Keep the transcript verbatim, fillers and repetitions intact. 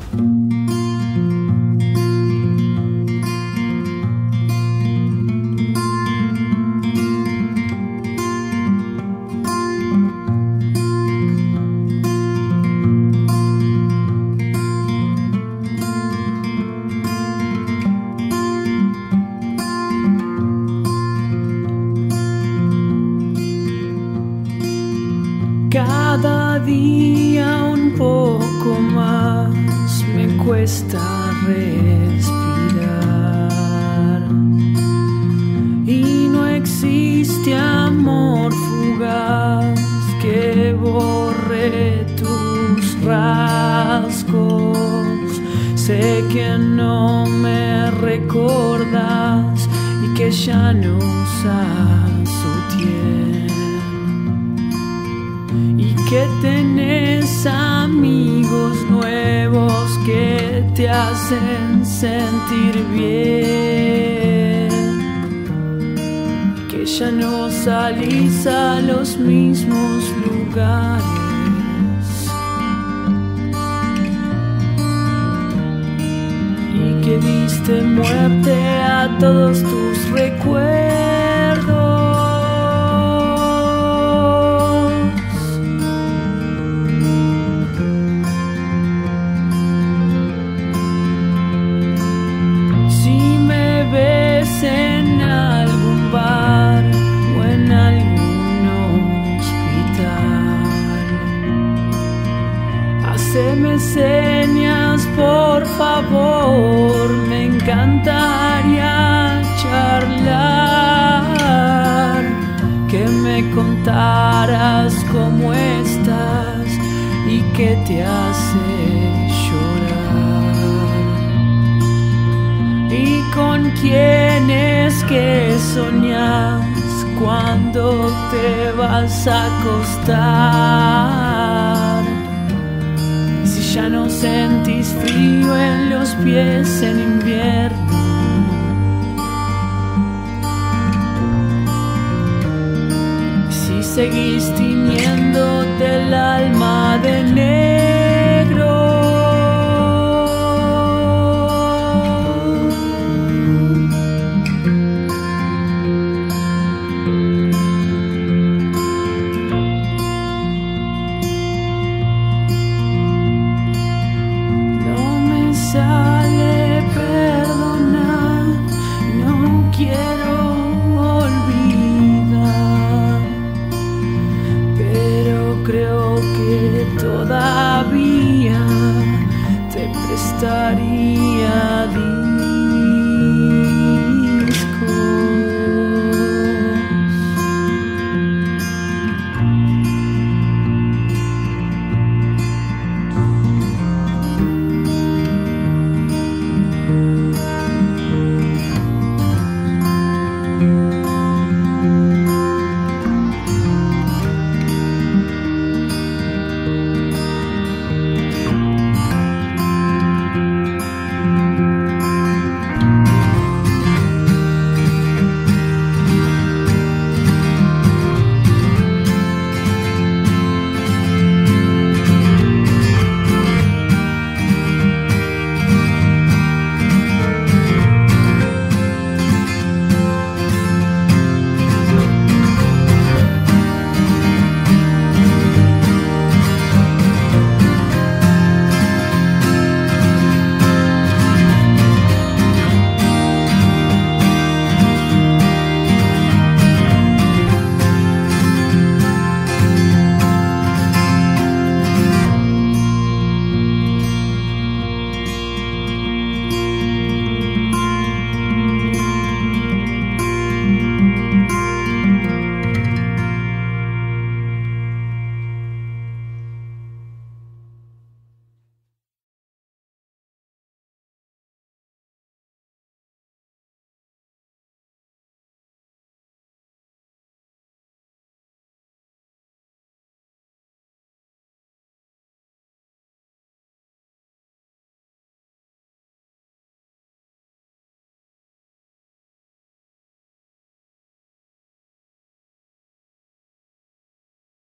Cada día un poco más me cuesta respirar y no existe amor fugaz que borre tus rasgos. Sé que no me recordas y que ya no usas sutién y que tenés amigos nuevos que te hacen sentir bien, que ya no salís a los mismos lugares y que diste muerte a todos tus recuerdos. En algún bar o en algún hospital, haceme señas por favor, me encantaría charlar, que me contaras cómo estás y qué te hace llorar y con quién es que soñás cuando te vas a acostar. Si ya no sentís frío en los pies en invierno, si seguís tiñéndote el alma de negro. Sale perdonar, no quiero olvidar, pero creo que todavía te prestaría